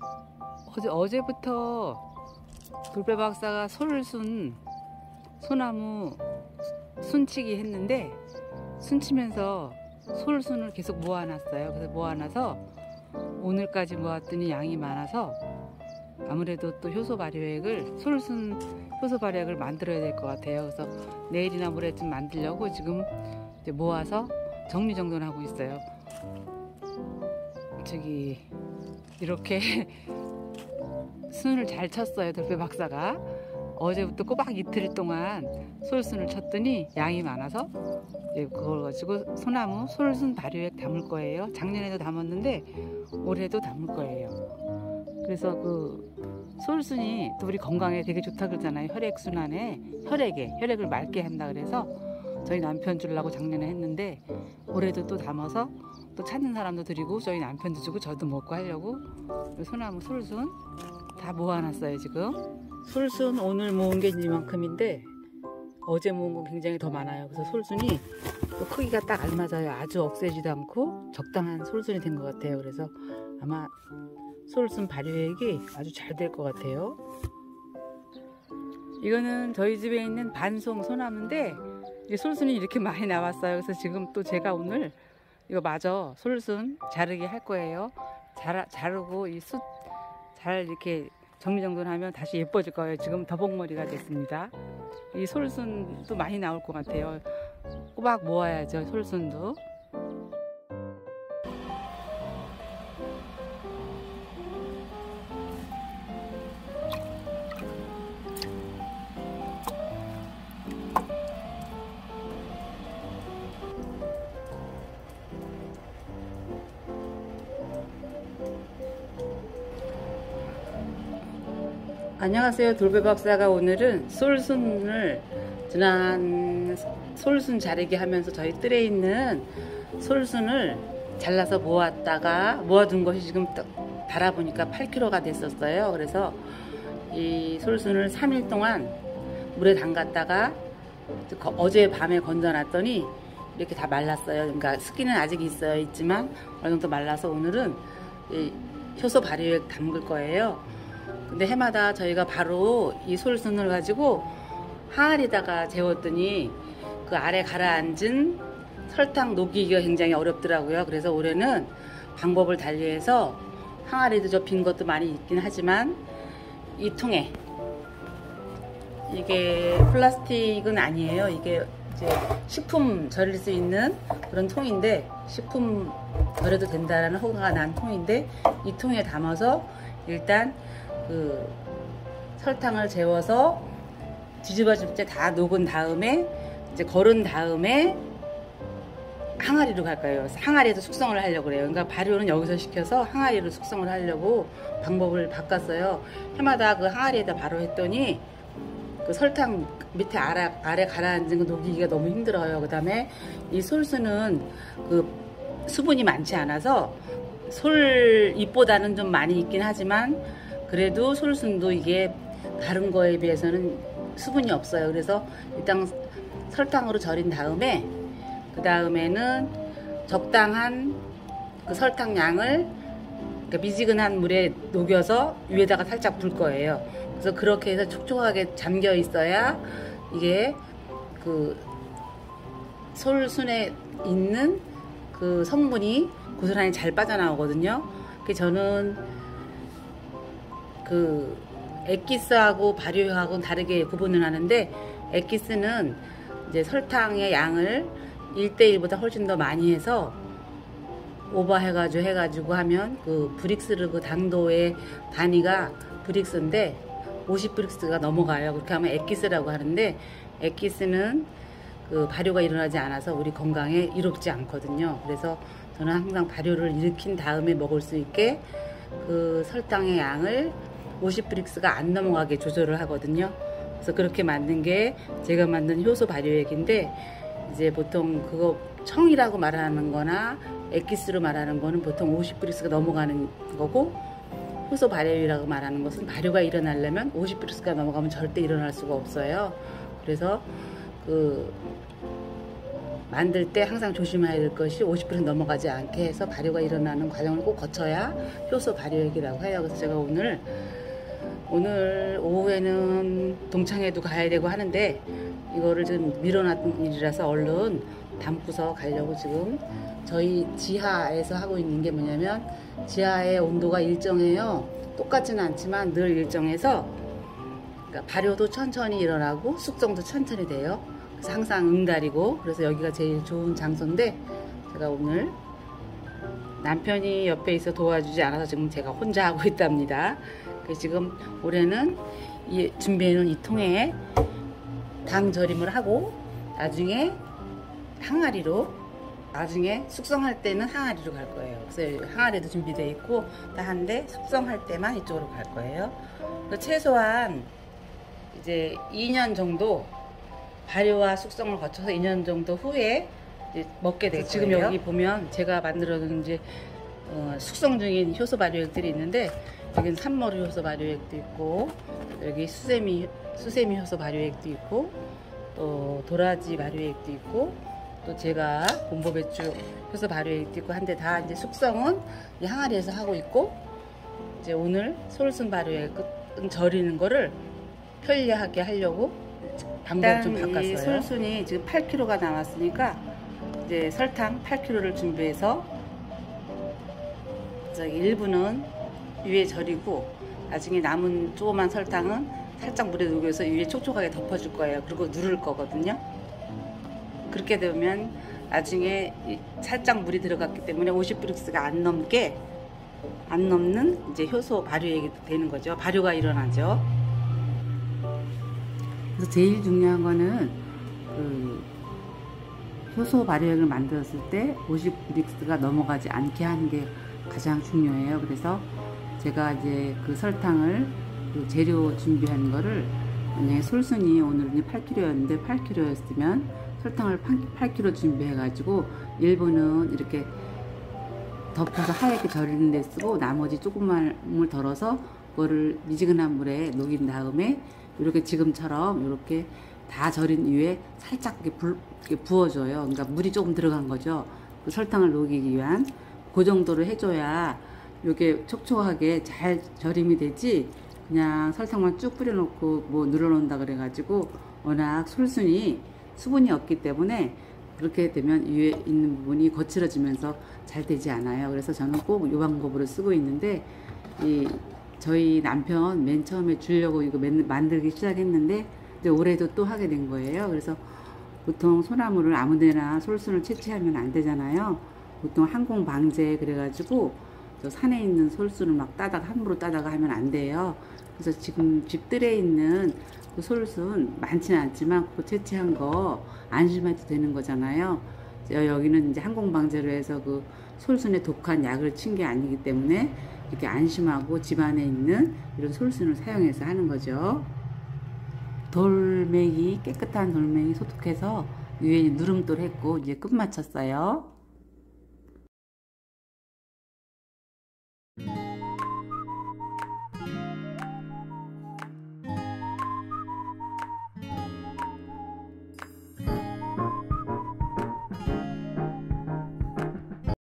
어제부터 돌배 박사가 소나무 순치기 했는데, 순치면서 솔순을 계속 모아놨어요. 그래서 모아놔서 오늘까지 모았더니 양이 많아서 아무래도 또 효소 발효액을, 솔순 효소 발효액을 만들어야 될 것 같아요. 그래서 내일이나 모레쯤 만들려고 지금 이제 모아서 정리정돈하고 있어요. 저기 이렇게 순을 잘 쳤어요, 돌배 박사가. 어제부터 꼬박 이틀 동안 솔순을 쳤더니 양이 많아서 이제 그걸 가지고 소나무 솔순 발효액 담을 거예요. 작년에도 담았는데 올해도 담을 거예요. 그래서 그 솔순이 또 우리 건강에 되게 좋다 그러잖아요. 혈액순환에, 혈액을 맑게 한다 그래서 저희 남편 주려고 작년에 했는데 올해도 또 담아서 또 찾는 사람도 드리고 저희 남편도 주고 저도 먹고 하려고 소나무 솔순 다 모아놨어요. 지금 솔순 오늘 모은 게 이만큼인데 어제 모은 건 굉장히 더 많아요. 그래서 솔순이 또 크기가 딱 알맞아요. 아주 억세지도 않고 적당한 솔순이 된 것 같아요. 그래서 아마 솔순 발효액이 아주 잘 될 것 같아요. 이거는 저희 집에 있는 반송 소나무인데 이게 솔순이 이렇게 많이 나왔어요. 그래서 지금 또 제가 오늘 이거 마저 솔순 자르게 할 거예요. 자르고 이 숯 잘 이렇게 정리정돈하면 다시 예뻐질 거예요. 지금 더벅머리가 됐습니다. 이 솔순도 많이 나올 것 같아요. 꼬박 모아야죠, 솔순도. 안녕하세요, 돌배 박사가 오늘은 솔순을 지난 솔순 자르기 하면서 저희 뜰에 있는 솔순을 잘라서 모아둔 것이 지금 달아보니까 8kg가 됐었어요. 그래서 이 솔순을 3일 동안 물에 담갔다가 어제 밤에 건져놨더니 이렇게 다 말랐어요. 그러니까 습기는 아직 있지만 어느 정도 말라서 오늘은 이 효소 발효액 담글 거예요. 근데 해마다 저희가 바로 이 솔순을 가지고 항아리에다가 재웠더니 그 아래 가라앉은 설탕 녹이기가 굉장히 어렵더라고요. 그래서 올해는 방법을 달리해서 항아리도 저 빈 것도 많이 있긴 하지만 이 통에, 이게 플라스틱은 아니에요. 이게 이제 식품 절일 수 있는 그런 통인데, 식품 절여도 된다라는 허가가 난 통인데 이 통에 담아서 일단 그 설탕을 재워서 뒤집어질 때 다 녹은 다음에 이제 걸은 다음에 항아리로 갈 거예요. 항아리에서 숙성을 하려고 그래요. 그러니까 발효는 여기서 시켜서 항아리로 숙성을 하려고 방법을 바꿨어요. 해마다 그 항아리에다 바로 했더니 그 설탕 밑에 아래 가라앉은 거 녹이기가 너무 힘들어요. 그 다음에 이 솔순은 그 수분이 많지 않아서 솔잎보다는 좀 많이 있긴 하지만 그래도 솔순도 이게 다른 거에 비해서는 수분이 없어요. 그래서 일단 설탕으로 절인 다음에 그 다음에는 적당한 그 설탕 양을 그러니까 미지근한 물에 녹여서 위에다가 살짝 불 거예요. 그래서 그렇게 해서 촉촉하게 잠겨 있어야 이게 그 솔순에 있는 그 성분이 고스란히 잘 빠져나오거든요. 그래서 저는 그 액기스하고 발효하고는 다르게 구분을 하는데, 액기스는 이제 설탕의 양을 1:1보다 훨씬 더 많이 해서 오버해가지고 하면 그 브릭스를 그 당도의 단위가 브릭스인데 50브릭스가 넘어가요. 그렇게 하면 액기스라고 하는데, 액기스는 그 발효가 일어나지 않아서 우리 건강에 이롭지 않거든요. 그래서 저는 항상 발효를 일으킨 다음에 먹을 수 있게 그 설탕의 양을 50브릭스가 안 넘어가게 조절을 하거든요. 그래서 그렇게 만든 게 제가 만든 효소 발효액인데, 이제 보통 그거 청이라고 말하는 거나 액기스로 말하는 거는 보통 50브릭스가 넘어가는 거고, 효소 발효액이라고 말하는 것은 발효가 일어나려면 50브릭스가 넘어가면 절대 일어날 수가 없어요. 그래서 그 만들 때 항상 조심해야 될 것이 50% 넘어가지 않게 해서 발효가 일어나는 과정을 꼭 거쳐야 효소 발효액이라고 해요. 그래서 제가 오늘 오후에는 동창회도 가야 되고 하는데 이거를 좀 밀어놨던 일이라서 얼른 담고서 가려고 지금 저희 지하에서 하고 있는 게 뭐냐면 지하의 온도가 일정해요. 똑같지는 않지만 늘 일정해서 그러니까 발효도 천천히 일어나고 숙성도 천천히 돼요. 그래서 항상 응달이고 그래서 여기가 제일 좋은 장소인데 제가 오늘 남편이 옆에 있어 도와주지 않아서 지금 제가 혼자 하고 있답니다. 그래서 지금 올해는 준비해놓은 이 통에 당 절임을 하고 나중에 항아리로 나중에 숙성할 때는 항아리로 갈 거예요. 그래서 항아리도 준비되어 있고 다 한데 숙성할 때만 이쪽으로 갈 거예요. 그래서 최소한 이제 2년 정도 발효와 숙성을 거쳐서 2년 정도 후에 이제 먹게 될 거예요. 지금 여기 보면 제가 만들어둔 이제 숙성 중인 효소 발효액들이 있는데 여기는 산머루 효소 발효액도 있고 여기 수세미 효소 발효액도 있고 또 도라지 발효액도 있고 또 제가 곰보배추 효소 발효액도 있고 한데 다 이제 숙성은 이 항아리에서 하고 있고 이제 오늘 솔순 발효액은 절이는 거를 편리하게 하려고 방법 좀 바꿨어요. 이 솔순이 지금 8kg가 나왔으니까 이제 설탕 8kg를 준비해서 저기 일부는 위에 절이고 나중에 남은 조그만 설탕은 살짝 물에 녹여서 위에 촉촉하게 덮어줄 거예요. 그리고 누를 거거든요. 그렇게 되면 나중에 살짝 물이 들어갔기 때문에 50브릭스가 안 넘는 이제 효소 발효액이 되는 거죠. 발효가 일어나죠. 그래서 제일 중요한 거는 그 효소 발효액을 만들었을 때 50브릭스가 넘어가지 않게 하는 게 가장 중요해요. 그래서 제가 이제 그 설탕을 그 재료 준비한 거를 만약에 솔순이 오늘은 8kg였는데 8kg였으면 설탕을 8kg 준비해 가지고 일부는 이렇게 덮어서 하얗게 절이는 데 쓰고 나머지 조금만을 덜어서 그거를 미지근한 물에 녹인 다음에 이렇게 지금처럼 이렇게 다 절인 위에 살짝 이렇게 부어줘요. 그러니까 물이 조금 들어간 거죠. 그 설탕을 녹이기 위한 그 정도로 해줘야 이렇게 촉촉하게 잘 절임이 되지 그냥 설탕만 쭉 뿌려놓고 뭐 눌러놓는다 그래가지고 워낙 솔순이 수분이 없기 때문에 그렇게 되면 위에 있는 부분이 거칠어지면서 잘 되지 않아요. 그래서 저는 꼭 이 방법으로 쓰고 있는데 저희 남편 맨 처음에 주려고 이거 만들기 시작했는데 이제 올해도 또 하게 된 거예요. 그래서 보통 소나무를 아무데나 솔순을 채취하면 안 되잖아요. 보통 항공 방제 그래가지고 저 산에 있는 솔순을 막 함부로 따다가 하면 안 돼요. 그래서 지금 집들에 있는 그 솔순 많지는 않지만 그거 채취한 거 안심해도 되는 거잖아요. 여기는 이제 항공 방제로 해서 그 솔순에 독한 약을 친 게 아니기 때문에 이렇게 안심하고 집안에 있는 이런 솔순을 사용해서 하는 거죠. 깨끗한 돌멩이 소독해서 위에 누름돌 했고 이제 끝 마쳤어요.